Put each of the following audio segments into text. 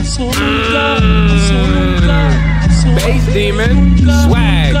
Bass Demon, swag.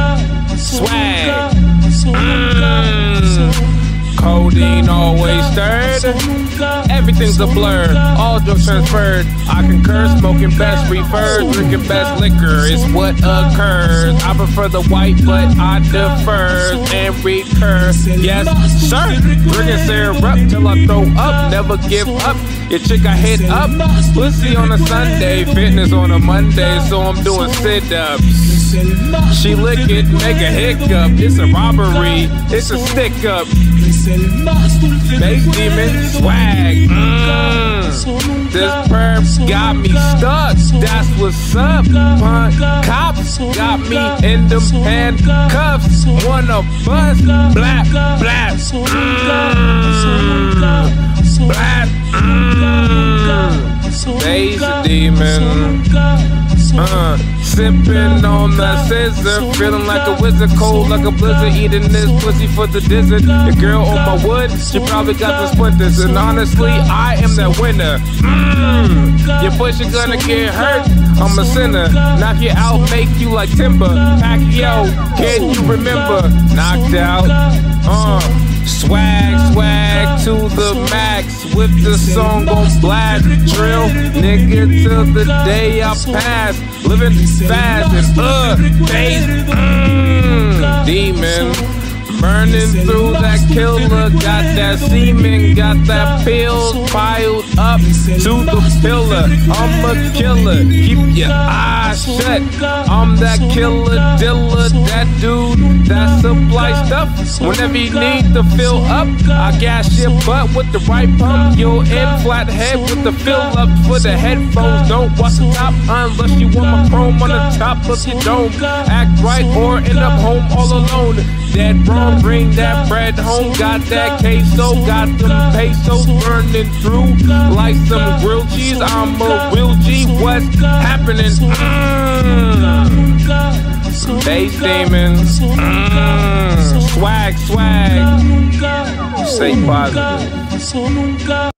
Codeine always stirred. Everything's a blur, all drugs transferred. I concur, smoking best reefer, drinking best liquor is what occurs. I prefer the white, but I defer and recur. Yes, sir. Drinking syrup till I throw up. Never give up. Your chick I hit up. Pussy on a Sunday, fitness on a Monday, so I'm doing sit-ups. She lick it, make a hiccup. It's a robbery, it's a stick-up. Bass Demon, swag. This perp got me stuck. That's what's up. Punk cops got me in them handcuffs. Wanna bust? Blap, blap. Blap. Bass Demon. Sipping on the scissor, feeling like a wizard, cold like a blizzard, eating this pussy for the dessert. Your girl on my wood, she probably got the splinters, and honestly, I am that winner. Your pussy gonna get hurt, I'm a sinner. Knock you out, make you like timber. Pacquiao, can you remember? Knocked out, swag to the max with the song on blast. Drill, nigga, till the day I pass. Living fast and bass demon. Burning through that killer, got that semen, got that pill piled up to the pillar. I'm a killer, keep your eyes shut. I'm that killer diller, that dude that supply stuff. Whenever you need to fill up, I gas your butt with the right pump. You're in flat head with the fill up for the headphones. Don't watch the top unless you want my chrome on the top of your dome. Act right or end up home all alone. Dead wrong, bring that bread home. Got that queso, got them pesos burning through like some grilled cheese. I'm a real G, what's happening? Bass Demon, swag, stay positive.